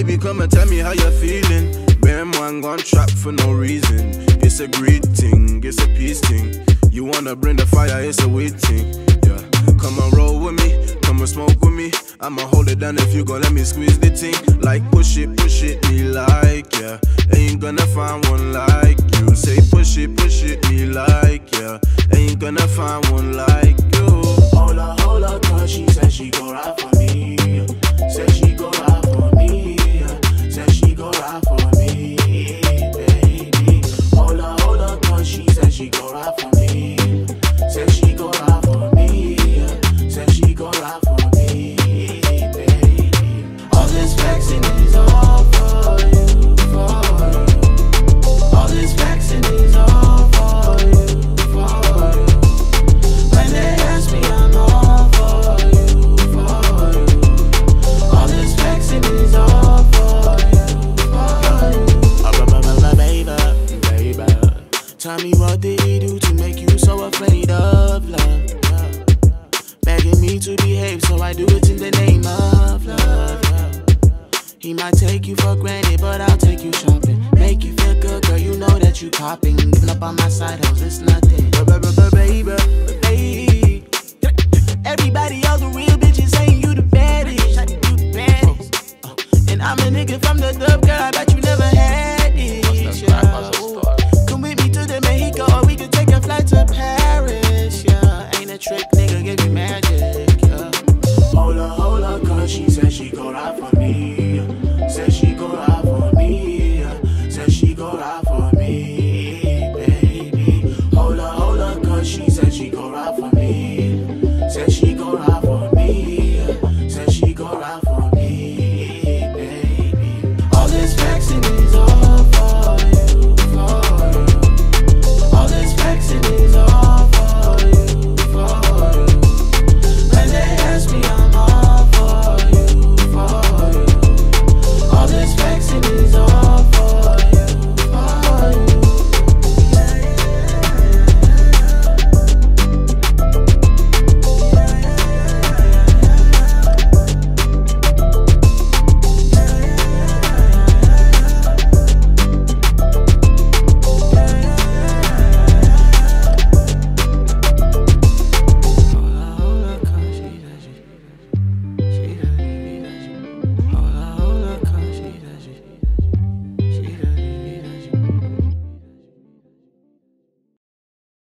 Baby, come and tell me how you're feeling. Man, one gone trap for no reason. It's a great thing, it's a peace thing. You wanna bring the fire, it's a weird thing. Yeah, come and roll with me, come and smoke with me. I'ma hold it down if you gon' let me squeeze the thing. Like push it, me like, yeah. Ain't gonna find one like you. Say push it, me like, yeah. Ain't gonna find one like you. Hold up, cause she said she gon' ride for me. Said she gon' ride for me. Said she gon' ride for me, baby. Hold up, cause she said she gon' ride for me. Said she gon' ride for me. Said she gon' ride for me, baby. All this flexing is all for you, for you. All this flexing is all for you, for you. When they ask me, I'm all for you, for you. All this flexing is all for you, for you. Baby, tell me what did he do to make you so afraid of love? Begging me to behave, so I do it in the name of love. He might take you for granted, but I'll take you shopping. Make you feel good, girl, you know that you popping. Giving up on my side, hoes, it's nothing. Baby, everybody, all the real bitches saying you the baddest. And I'm a nigga from the dub, girl, I bet you never had it.